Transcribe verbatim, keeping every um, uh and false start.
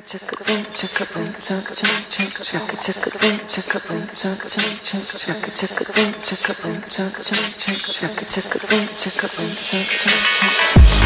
chicka boom, chicka boom, chunk chunk chunk, chicka chicka boom, chicka boom, chunk chunk chunk, chicka chicka boom, chicka boom, chunk chunk chunk, chicka chicka boom, chicka boom, chunk chunk chunk.